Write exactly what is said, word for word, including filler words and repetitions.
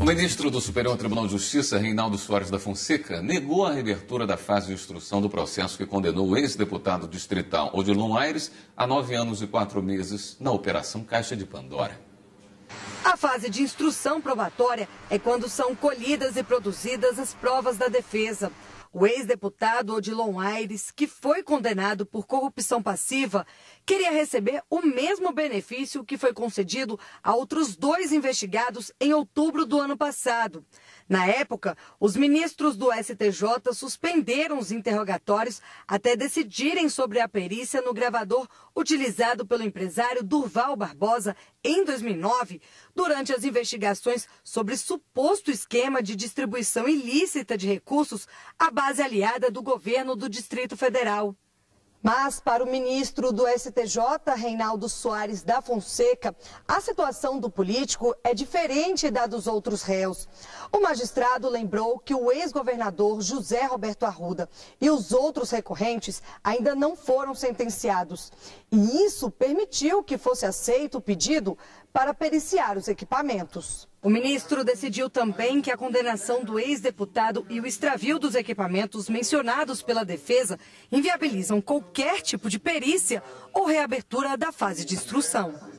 O ministro do Superior Tribunal de Justiça, Reinaldo Soares da Fonseca, negou a reabertura da fase de instrução do processo que condenou o ex-deputado distrital Odilon Aires a nove anos e quatro meses na Operação Caixa de Pandora. A fase de instrução probatória é quando são colhidas e produzidas as provas da defesa. O ex-deputado Odilon Aires, que foi condenado por corrupção passiva, queria receber o mesmo benefício que foi concedido a outros dois investigados em outubro do ano passado. Na época, os ministros do S T J suspenderam os interrogatórios até decidirem sobre a perícia no gravador utilizado pelo empresário Durval Barbosa em dois mil e nove, durante as investigações sobre suposto esquema de distribuição ilícita de recursos à base aliada do governo do Distrito Federal. Mas, para o ministro do S T J, Reinaldo Soares da Fonseca, a situação do político é diferente da dos outros réus. O magistrado lembrou que o ex-governador José Roberto Arruda e os outros recorrentes ainda não foram sentenciados. E isso permitiu que fosse aceito o pedido para periciar os equipamentos. O ministro decidiu também que a condenação do ex-deputado e o extravio dos equipamentos mencionados pela defesa inviabilizam qualquer tipo de perícia ou reabertura da fase de instrução.